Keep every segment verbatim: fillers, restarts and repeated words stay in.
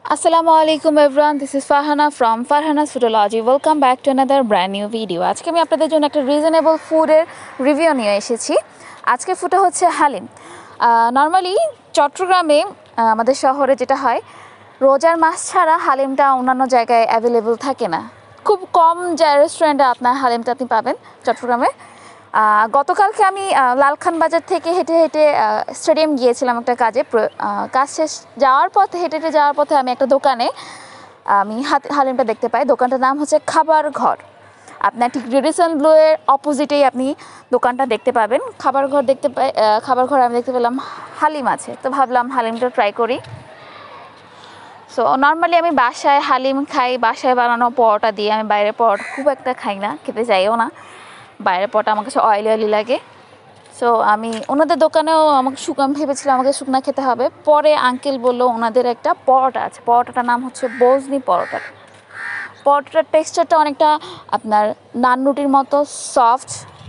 Assalamualaikum everyone, this is Farhana from Farhana's Foodology. Welcome back to another brand new video. আজকে আমি আপনাদের জন্য একটা রিজনেবল ফুডের রিভিউ নিয়ে এসেছি। আজকে ফুডটা হচ্ছে হালিম। নরমালি চট্টগ্রামে আমাদের শহরে যেটা হয়, রোজার মাস ছাড়া হালিমটা অন্যান্য জায়গায় অ্যাভেলেবল থাকে না। খুব কম যে রেস্টুরেন্টে আপনার হালিমটা আপনি পাবেন চট্টগ্রামে। গতকালকে আমি লালখান বাজার থেকে হেঁটে হেঁটে স্টেডিয়াম গিয়েছিলাম একটা কাজে। কাজ শেষ যাওয়ার পথে হেঁটে হেঁটে যাওয়ার পথে আমি একটা দোকানে আমি হালিমটা দেখতে পাই। দোকানটার নাম হচ্ছে খাবার ঘর। আপনার ঠিক রেডিসন ব্লু এর অপোজিটেই আপনি দোকানটা দেখতে পাবেন। খাবার ঘর দেখতে পাই, খাবার ঘর আমি দেখতে পেলাম হালিম আছে, তো ভাবলাম হালিমটা ট্রাই করি। সো নর্মালি আমি বাসায় হালিম খাই, বাসায় বানানো পরোটা দিয়ে। আমি বাইরের পরোটা খুব একটা খাই না, খেতে চাইও না। বাইরের পরোটা আমার কাছে অয়েলি অয়েলি লাগে। সো আমি ওনাদের দোকানেও আমাকে শুকনো ভেবেছিলাম আমাকে শুকনো খেতে হবে। পরে আঙ্কেল বললো ওনাদের একটা পরোটা আছে, পরোটাটার নাম হচ্ছে বজনি পরোটা। পরোটার টেক্সচারটা অনেকটা আপনার নান রুটির মতো সফট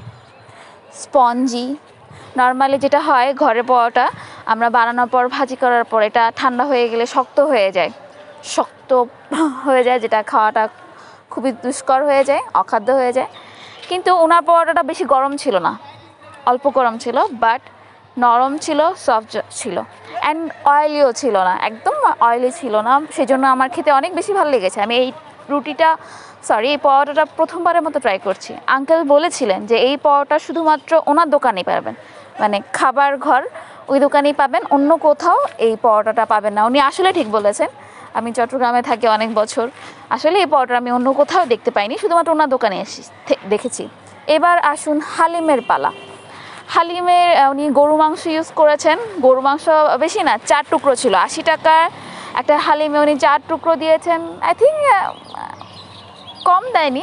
স্পঞ্জি। নর্মালি যেটা হয় ঘরের পরোটা আমরা বানানোর পর ভাজি করার পর এটা ঠান্ডা হয়ে গেলে শক্ত হয়ে যায়, শক্ত হয়ে যায়, যেটা খাওয়াটা খুবই দুষ্কর হয়ে যায়, অখাদ্য হয়ে যায়। কিন্তু ওনার পরোটাটা বেশি গরম ছিল না, অল্প গরম ছিল, বাট নরম ছিল, সফট ছিল, অ্যান্ড অয়েলিও ছিল না, একদম অয়েলি ছিল না। সেই জন্য আমার খেতে অনেক বেশি ভালো লেগেছে। আমি এই রুটিটা সরি এই পরোটাটা প্রথমবারের মতো ট্রাই করছি। আঙ্কেল বলেছিলেন যে এই পরোটা শুধুমাত্র ওনার দোকানেই পাবেন, মানে খাবার ঘর ওই দোকানেই পাবেন, অন্য কোথাও এই পরোটাটা পাবেন না। উনি আসলে ঠিক বলেছেন। আমি চট্টগ্রামে থাকি অনেক বছর, আসলে এই পরোটা আমি অন্য কোথাও দেখতে পাইনি, শুধুমাত্র ওনার দোকানে এসে দেখেছি। এবার আসুন হালিমের পালা। হালিমের উনি গরু মাংস ইউজ করেছেন। গরু মাংস বেশি না, চার টুকরো ছিল। আশি টাকার একটা হালিমে উনি চার টুকরো দিয়েছেন। আই থিঙ্ক কম দেয়নি,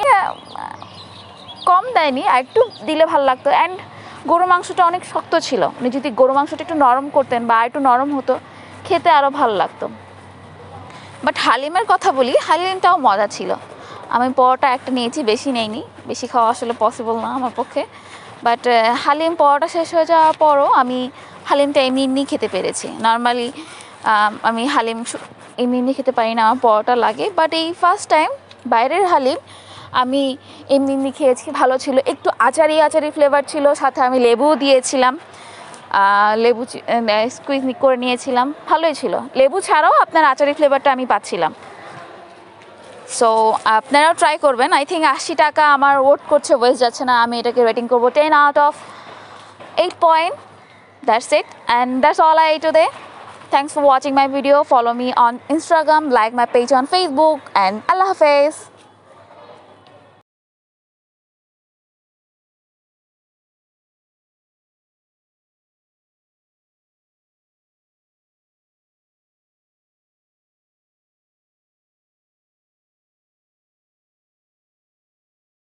কম দেয়নি, আর একটু দিলে ভালো লাগতো। অ্যান্ড গরু মাংসটা অনেক শক্ত ছিল, উনি যদি গরু মাংসটা একটু নরম করতেন বা একটু নরম হতো, খেতে আরও ভালো লাগতো। বাট হালিমের কথা বলি, হালিমটাও মজা ছিল। আমি পরোটা একটা নিয়েছি, বেশি নেইনি, বেশি খাওয়া আসলে পসিবল না আমার পক্ষে। বাট হালিম পরোটা শেষ হয়ে যাওয়ার পরও আমি হালিমটা এমনি এমনি খেতে পেরেছি। নর্মালি আমি হালিম এমনি এমনি খেতে পারি না, আমার পরোটা লাগে। বাট এই ফার্স্ট টাইম বাইরের হালিম আমি এমনি এমনি খেয়েছি, ভালো ছিল। একটু আচারি আচারি ফ্লেভার ছিল, সাথে আমি লেবুও দিয়েছিলাম, লেবু স্কুইজ করে নিয়েছিলাম, ভালোই ছিল। লেবু ছাড়াও আপনার আচারি ফ্লেভারটা আমি পাচ্ছিলাম। সো আপনারাও ট্রাই করবেন। আই থিঙ্ক আশি টাকা আমার ওয়েট করছে, ওয়েস্ট যাচ্ছে না। আমি এটাকে রেটিং করবো ten out of eight point. That's it and that's all I today. Thanks for watching my video. Follow me on Instagram, like my page on Facebook, and Allah Hafiz.